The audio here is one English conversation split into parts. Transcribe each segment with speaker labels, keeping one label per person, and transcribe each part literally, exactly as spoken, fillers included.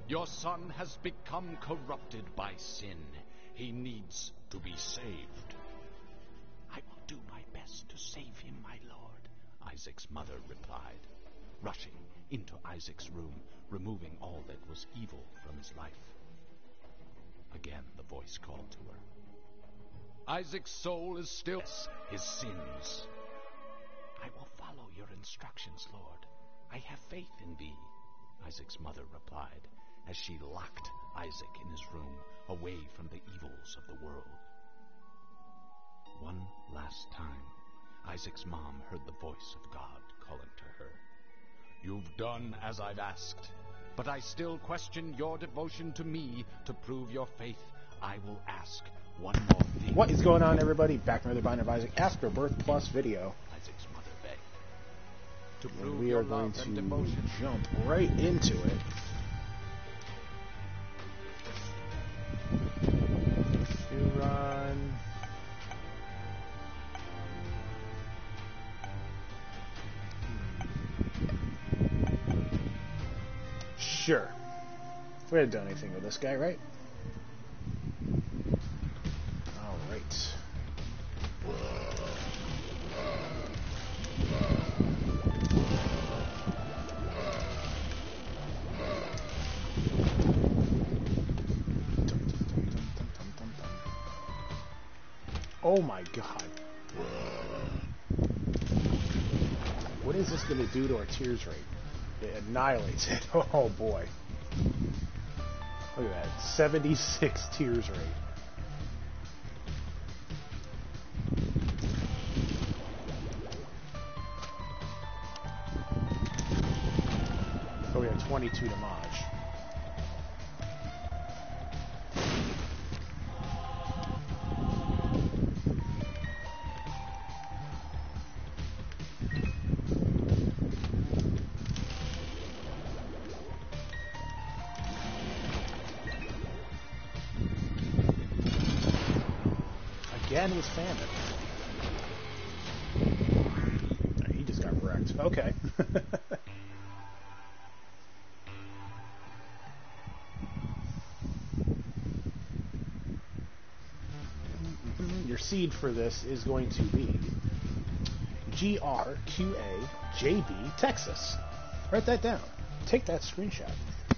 Speaker 1: Your son has become corrupted by sin. He needs to be saved. I will do my best to save him, my lord, Isaac's mother replied, rushing into Isaac's room, removing all that was evil from his life. Again the voice called to her. Isaac's soul is still his sins. I will follow your instructions, Lord. I have faith in thee, Isaac's mother replied, as she locked Isaac in his room, away from the evils of the world. One last time, Isaac's mom heard the voice of God calling to her. You've done as I've asked, but I still question your devotion to me. To prove your faith, I will ask one more thing.
Speaker 2: What is going on, everybody? Back to another Bind of Isaac Afterbirth Plus video.
Speaker 1: Isaac's mother begged. To
Speaker 2: And
Speaker 1: prove
Speaker 2: we
Speaker 1: your
Speaker 2: are going
Speaker 1: love
Speaker 2: to
Speaker 1: and devotion.
Speaker 2: jump right into it. You run. Sure. We haven't done anything with this guy, right? Alright. Oh my god. What is this going to do to our tears rate? It annihilates it. Oh boy. Look at that. seventy-six tears rate. Oh, we have twenty-two damage. Again with famine. Oh, he just got wrecked. Okay. Your seed for this is going to be G R Q A J B Texas. Write that down. Take that screenshot.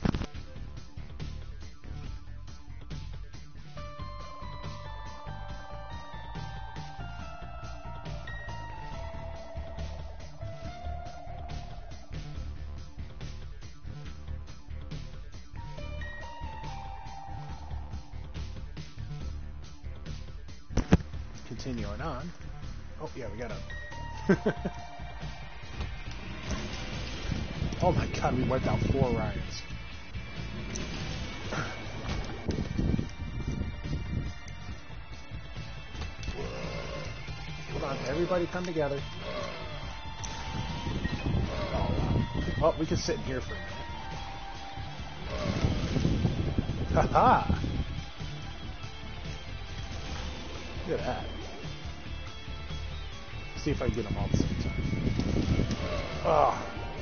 Speaker 2: Continuing on. Oh, yeah, we got a... Oh my god, we wiped out four Ryans. Hold on, everybody come together. Oh, wow. Oh, we can sit in here for a minute. Haha! Look at that. See if I can get them all at the same time. Oh.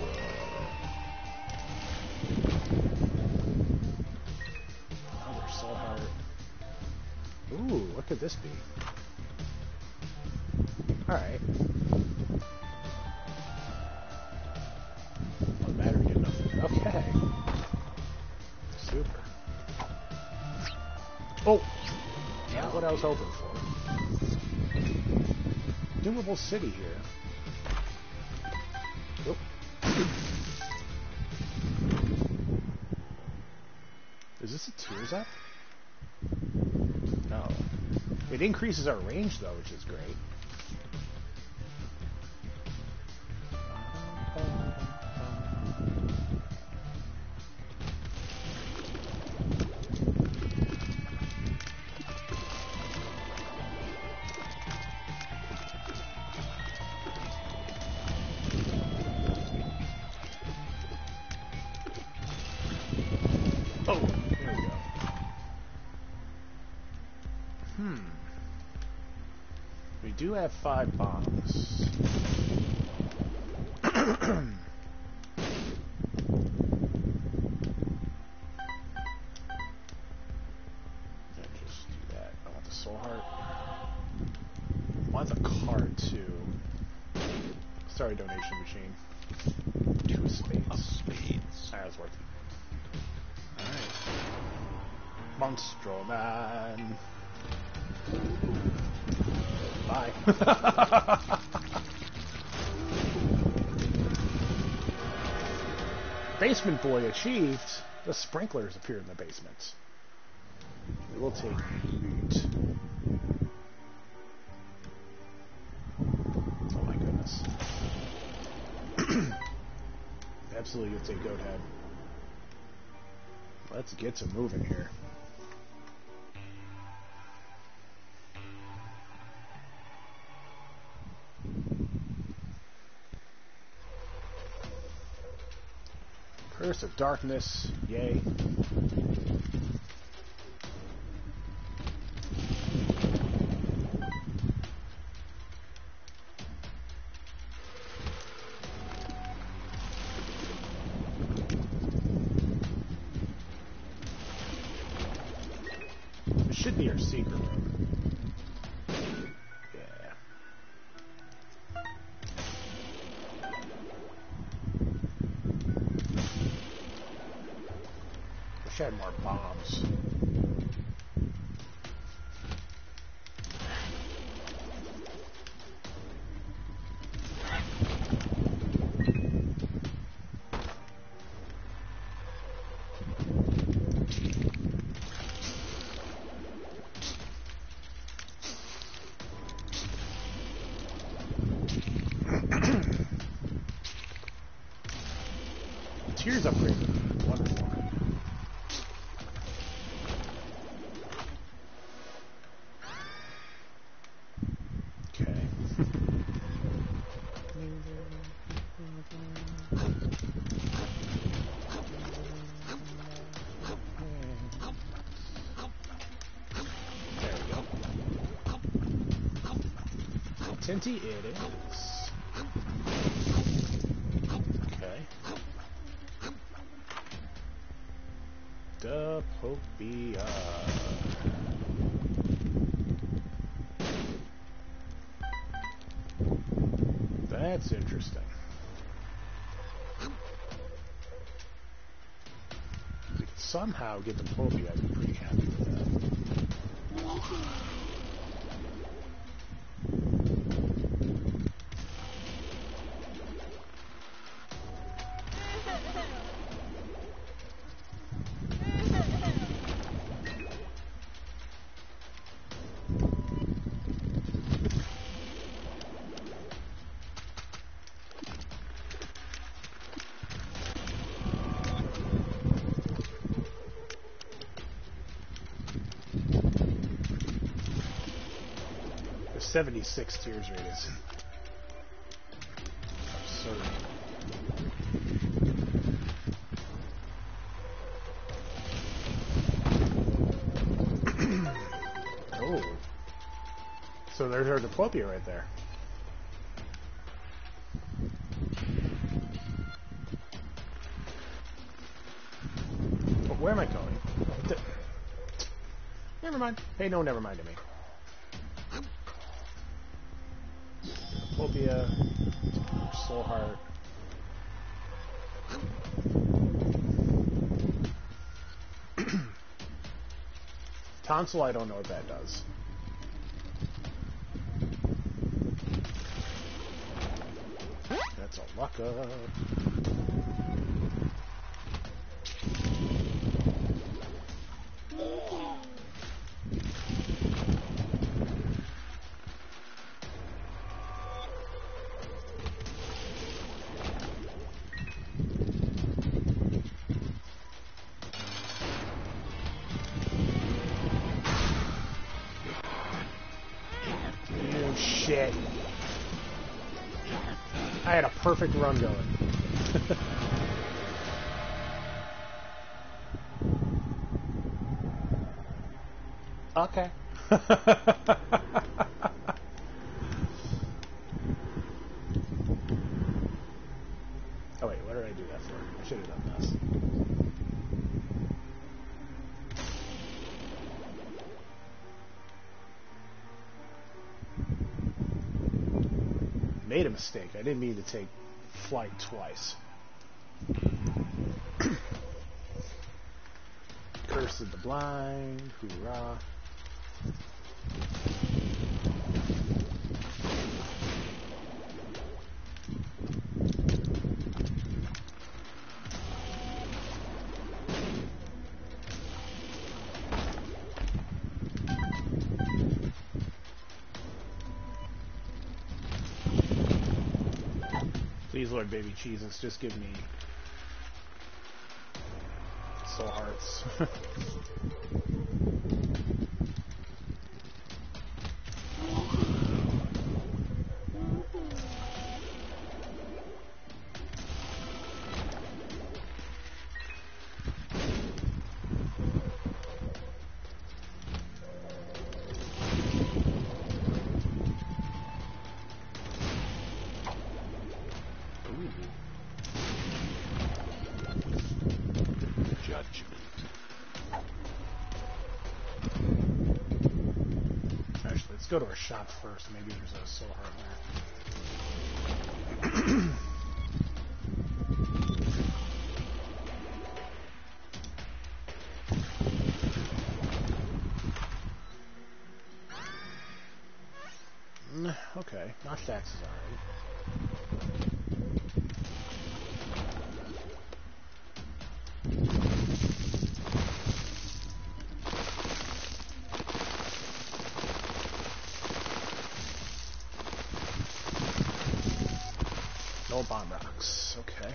Speaker 2: Another soul heart. Ooh, what could this be? Alright. Oh, battery good enough. Okay. Super. Oh! Not what I was hoping for. Doomable city here. Oop. Is this a tears up? No. It increases our range though, which is great. Oh, there we go. Hmm. We do have five bombs. sorry, donation machine. Two spades.
Speaker 1: Of spades.
Speaker 2: That was worth it. Alright. Monstro Man. Bye. Basement Boy achieved. The sprinklers appeared in the basement. We will take loot. Oh my goodness. Absolutely gonna take Goat Head. Let's get to moving here. Curse of Darkness, yay. This should be our secret room. Yeah. Wish I had more bombs. Tears upgraded. Wonderful. Okay. There we go. Tinty it is. Okay. Dopopia. That's interesting. If we could somehow get Dopopia, I'd be pretty happy with that. seventy-six tears rate is absurd. Oh. So there's our Diplopia right there. But where am I going? D- never mind. Hey, no, never mind to me. Diplopia, Soul Heart. Tonsil, I don't know what that does. That's a luck up. Shit. I had a perfect run going. Okay. Oh wait, what did I do that for? I should have done this. made a mistake. I didn't mean to take flight twice. Curse of the Blind, hoorah. Please, Lord Baby Jesus, just give me soul hearts. Let's go to our shop first. Maybe there's a soul heart there. Okay, Nosh Dax is alright. No bomb rocks, okay.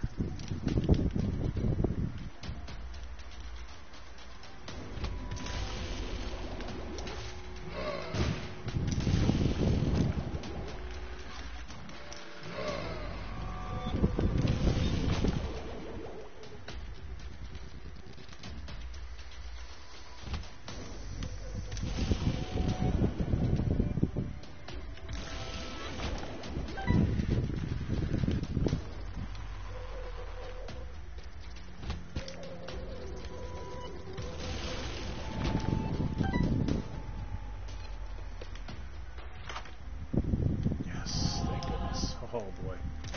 Speaker 2: Oh boy.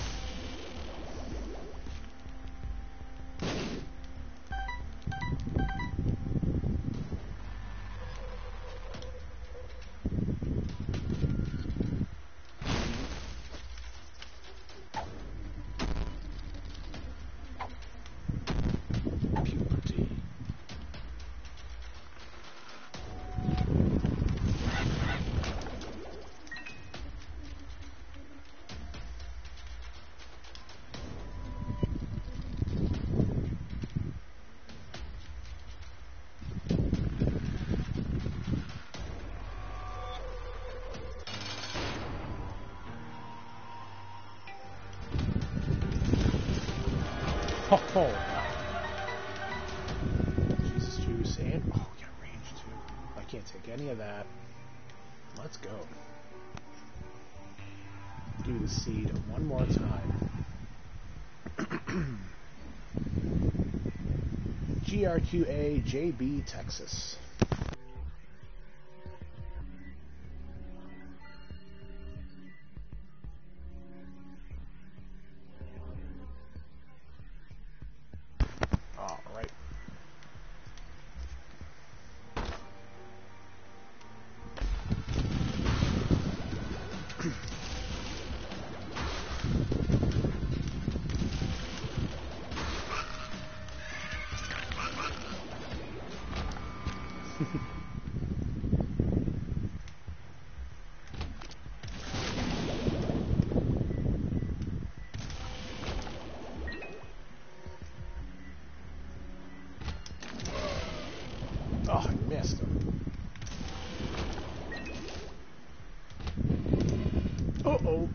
Speaker 2: Puberty. Oh, wow. Jesus juice and oh, we got range too. I can't take any of that. Let's go. Do the seed one more time. G R Q A J B Texas. All right. Oh, I missed him. Uh-oh.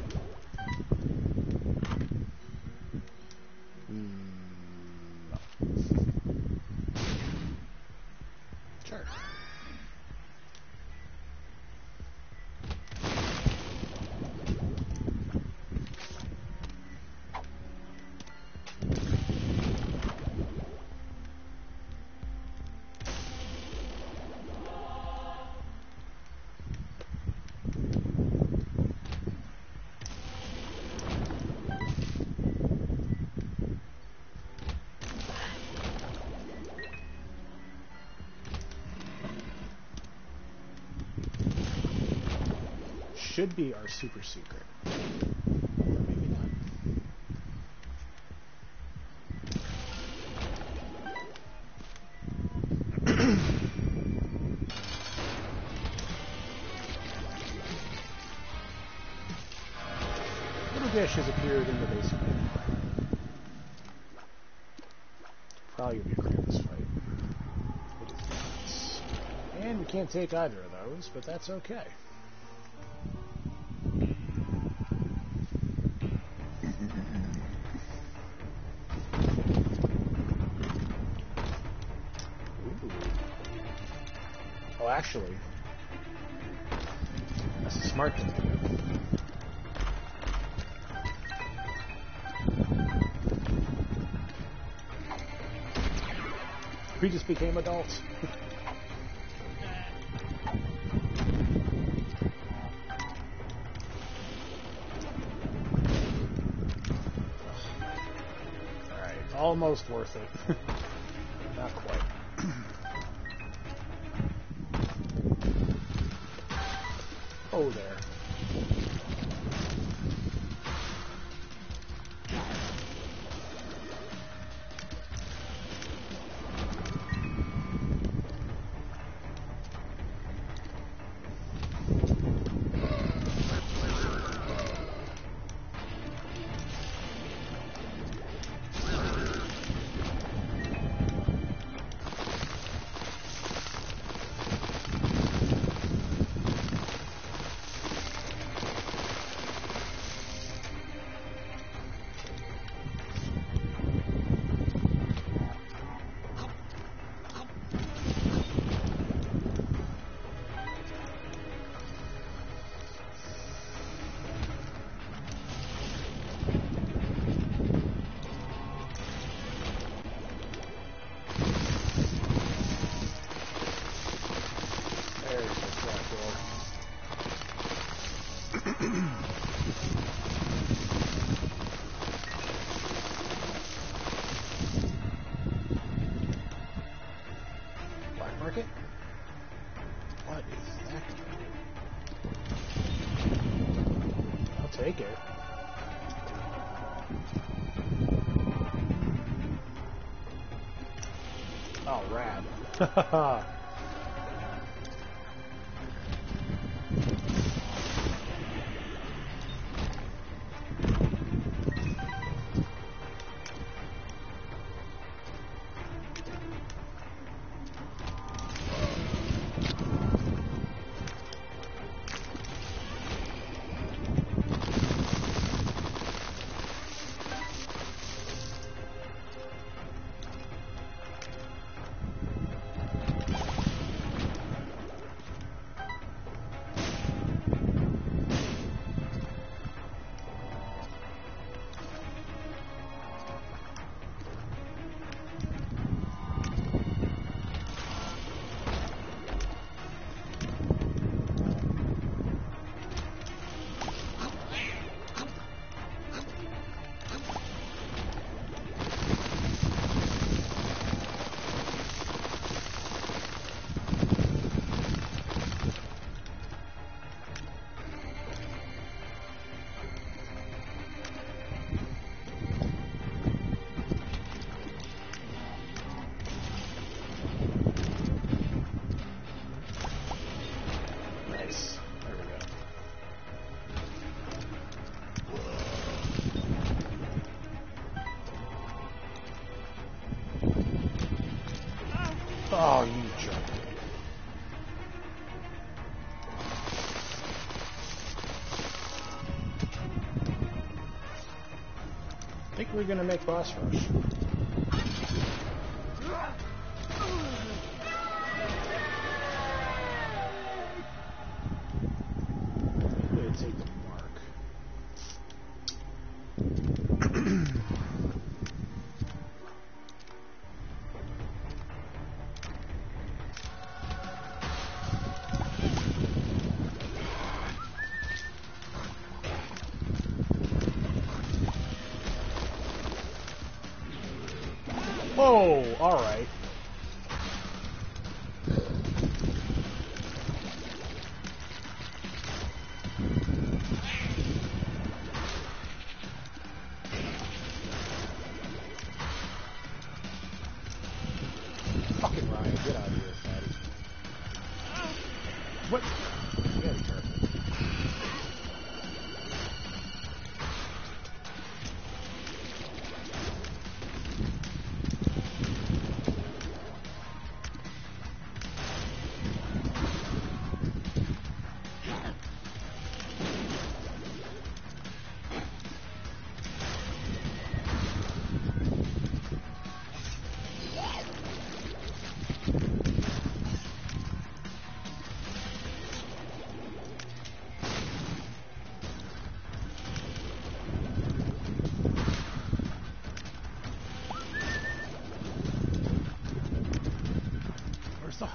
Speaker 2: Hmm. should be our super secret. Or maybe not. Little Dish has appeared in the basement. Probably gonna be a Krampus fight. It is not. And we can't take either of those, but that's okay. Ooh. Oh, actually, that's a smart thing to do. We just became adults. Alright, almost worth it. Not quite. Oh, there. Black market? What is that gonna do? I'll take it. Oh, rad. Haha. Oh, you jerk. I think we're gonna make boss rush. Way to take the mark. Whoa, alright.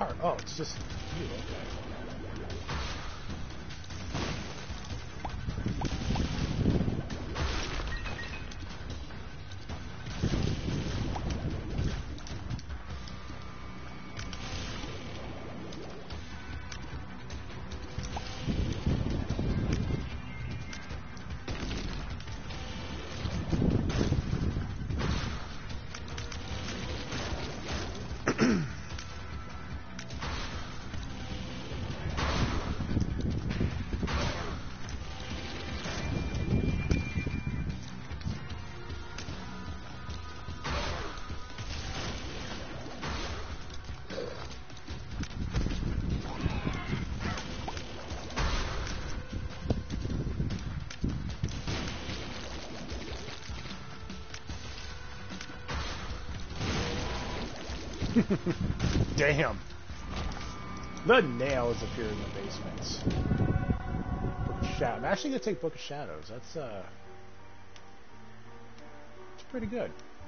Speaker 2: heart? Oh, it's just you. Okay. Damn. The nails appear in the basements. Book of Shadows. I'm actually gonna take Book of Shadows. That's uh it's pretty good.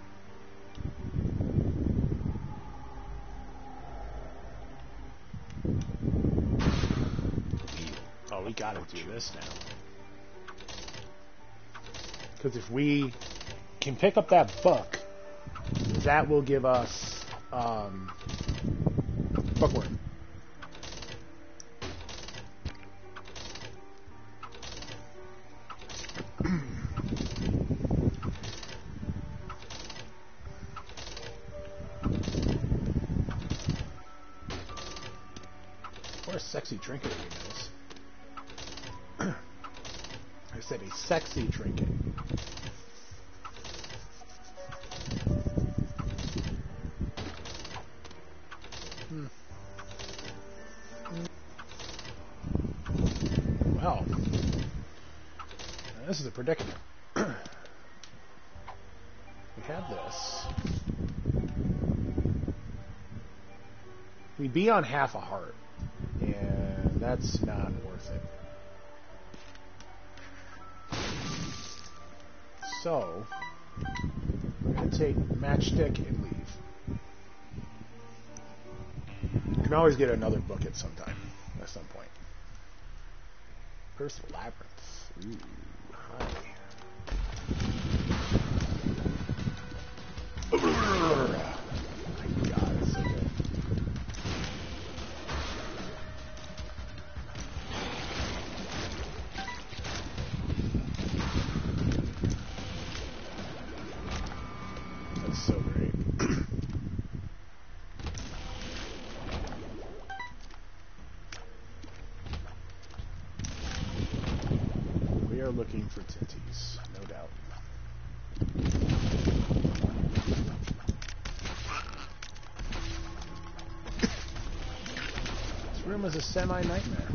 Speaker 2: Oh, we gotta do this now. Because if we can pick up that book, that will give us um bookworm. Or a sexy trinket, you know. I said a sexy trinket. Hmm. Well, this is a predicament. We have this. We'd be on half a heart, and that's not worth it. So, we're going to take Matchstick and leave. You can always get another book at some time, at some point. First Labyrinth. Ooh, hi. Oh my god, it's so good. That's so great. We are looking for titties, no doubt. This room is a semi-nightmare.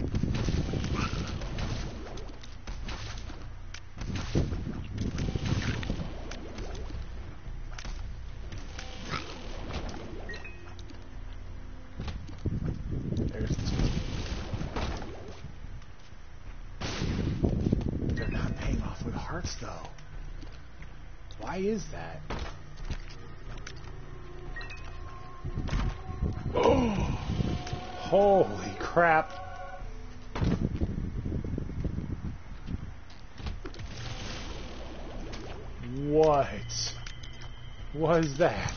Speaker 2: There's the titty. They're not paying off with hearts, though. Why is that? Oh! Holy crap. What was that?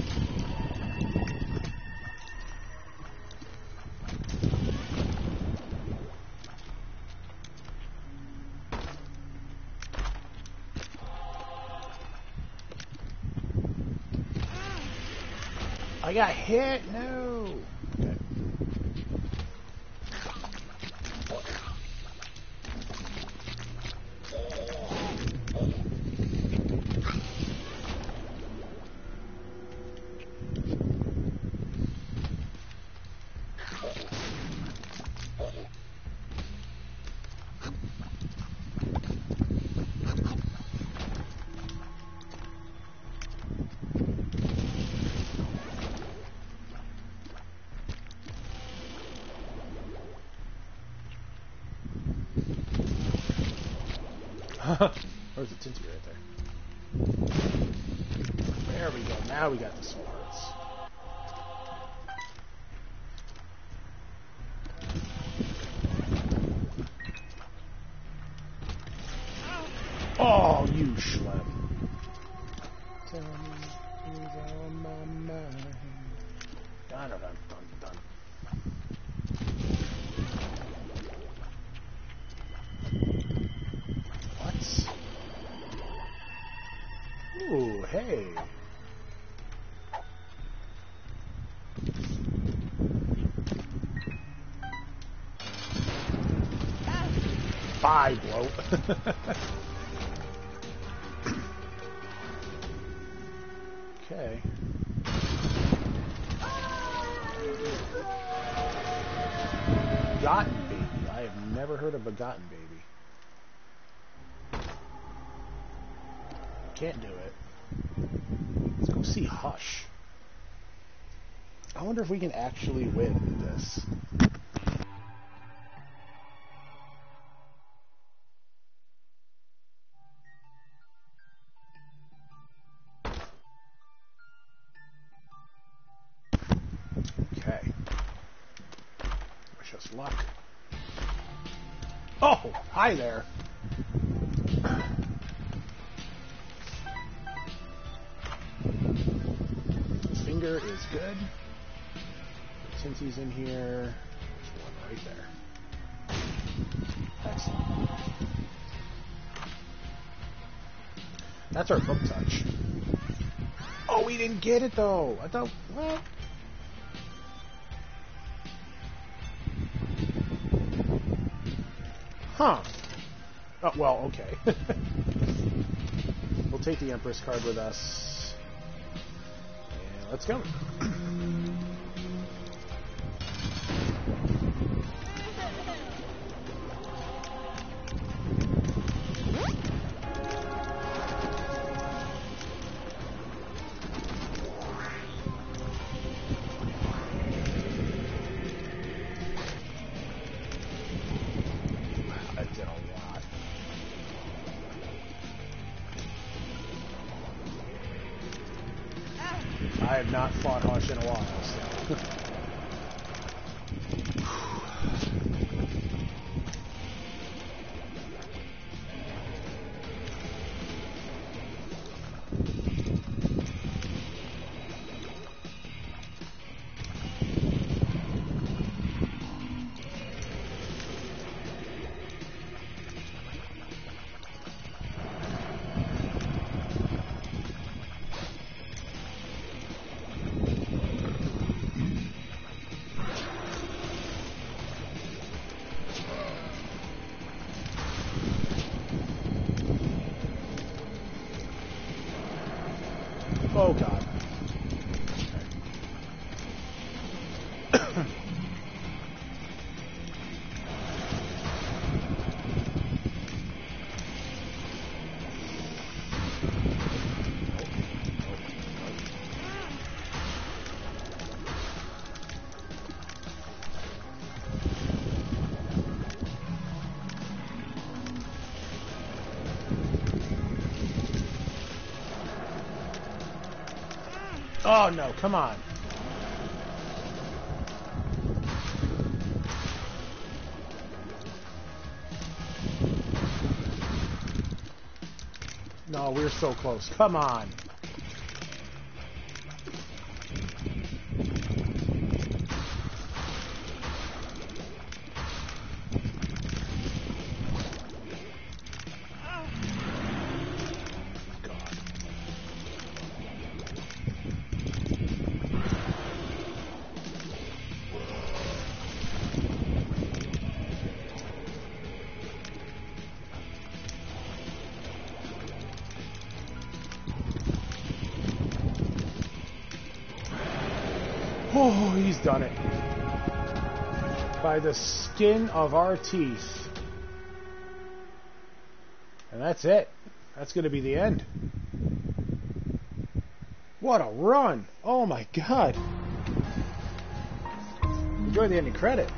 Speaker 2: I got hit? No. Okay. There's a Tinty right there. There we go. Now we got the soul hearts. left. Tell me who's on my mind. Dun, dun, dun, dun. What? Ooh, hey. Bye, bloat. Okay. Begotten baby. I have never heard of begotten baby. Can't do it. Let's go see Hush. I wonder if we can actually win this. Okay. Wish us luck. Oh, hi there. Finger is good. Since he's in here, there's one right there. Excellent. That's our book touch. Oh, we didn't get it though. I thought, what? Huh. Oh, well, okay. We'll take the Empress card with us. And let's go. I have not fought Hush in a while, so. Oh, God. Oh, no, come on. No, we're so close. Come on. Oh, he's done it. By the skin of our teeth. And that's it. That's going to be the end. What a run. Oh my God. Enjoy the ending credit.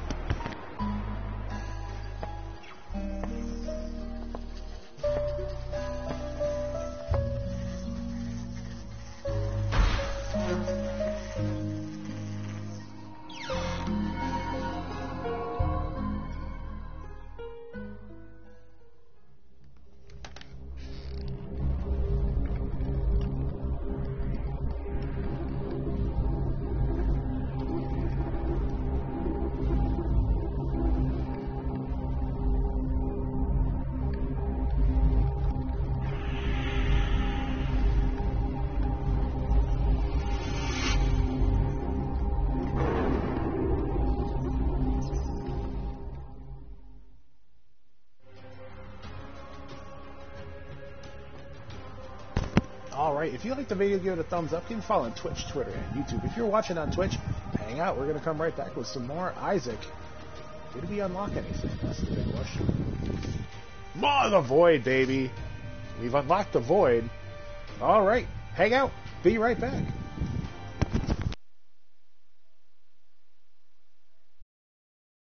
Speaker 2: Alright, if you like the video, give it a thumbs up. You can follow on Twitch, Twitter, and YouTube. If you're watching on Twitch, hang out. We're going to come right back with some more Isaac. Did we unlock anything? That's the big question. More of the Void, baby. We've unlocked the Void. Alright, hang out. Be right back.